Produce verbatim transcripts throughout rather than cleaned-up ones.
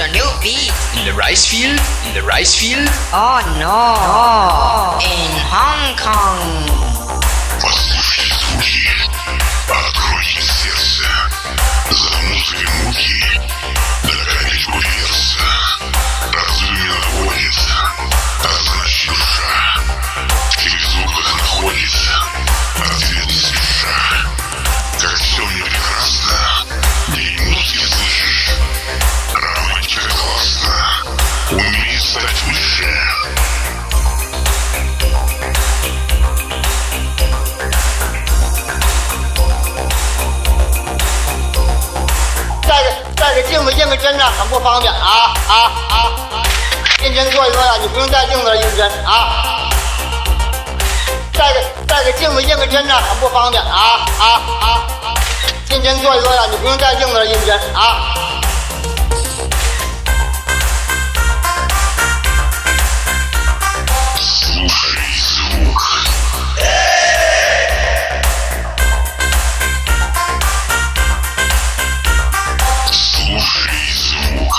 the new beat. In the rice field, in the rice field. Oh no, in Hong Kong. Послушайте звуки, откройте сердце, замутые муки, догонять курьерца, разуме наводится, а значит душа в тех звуках находится, ответ не спеша, как все мне прекрасно, день музыки слышишь, романтика классно, умей стать выше. 带个带个镜子印个针呐，很不方便啊啊啊啊！印针做一做呀，你不用带镜子印针啊。带个带个镜子印个针呐，很不方便啊啊啊啊！印针做一做呀，你不用带镜子印针啊。 Слушай звук. Слушай звук.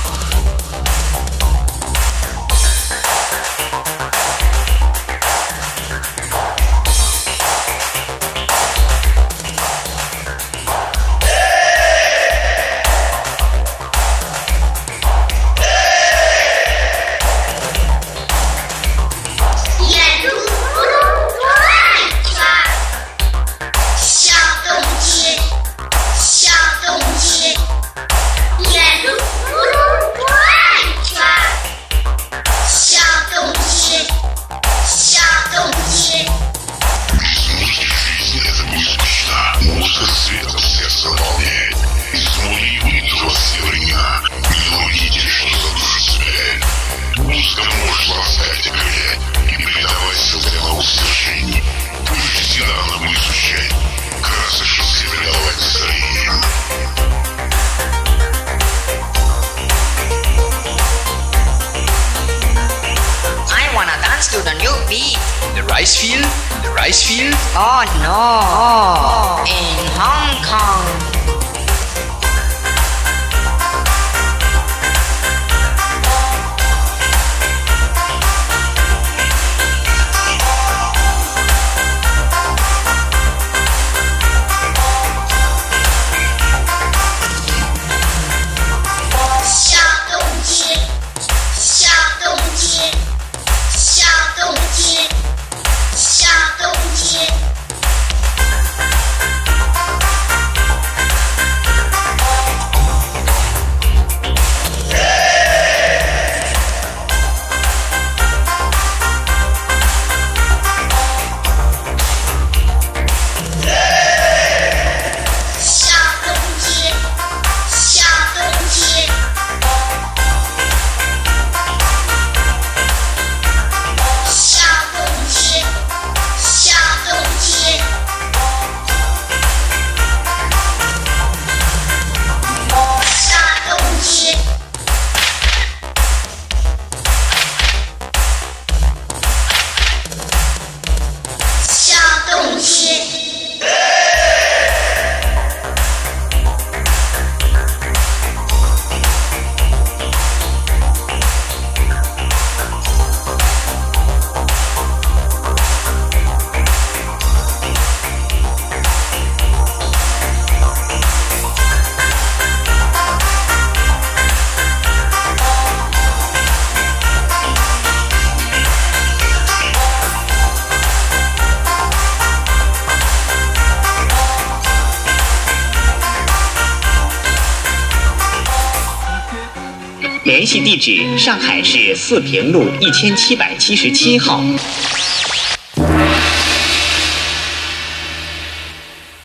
To the new beat. In the rice field, in the rice field. Oh no, in Hong Kong. 联系地址：上海市四平路一千七百七十七号。